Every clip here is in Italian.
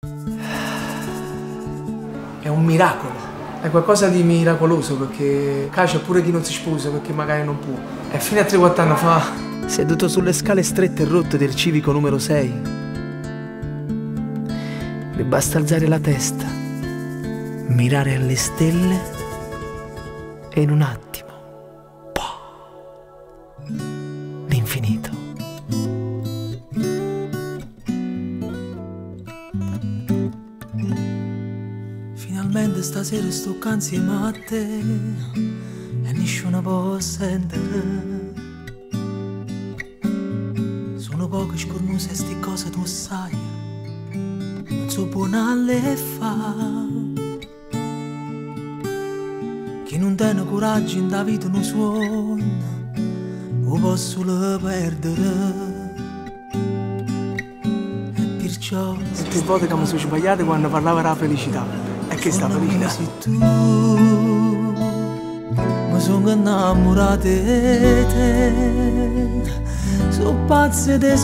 È un miracolo, è qualcosa di miracoloso, perché c'è pure chi non si sposa perché magari non può. E fino a 3-4 anni fa, seduto sulle scale strette e rotte del civico numero 6, mi basta alzare la testa, mirare alle stelle e in un attimo, l'infinito. Finalmente stasera sto qua insieme a te e nessuno può sentire. Sono poche scornuse sti cose tu sai, non so buonale fa. Chi non tiene coraggio in da vita non suona, lo posso perdere. E perciò tutte volte che mi sono sbagliate quando parlava della felicità. E che sta felicità? Tu mi sono innamorato di te, so pazze te,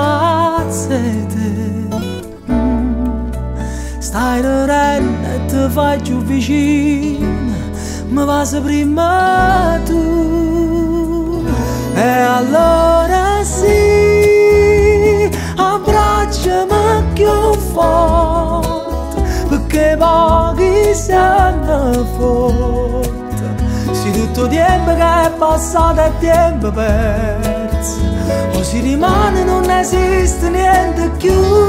stai ridendo e ti fai più vicino, mi vas prima tu. E allora sì, abbracciami più forte, perché pochi sanno forte. Se tutto tempo che è passato è tempo perso, o si rimane non esiste niente più.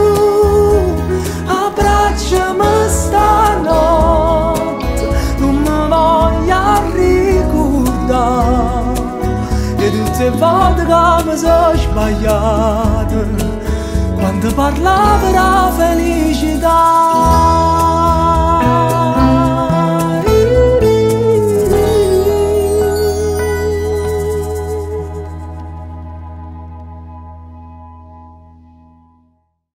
Abbracciami stanotte, non mi voglio ricordare di tutte le volte che mi sono sbagliato, quando parlavo della felicità.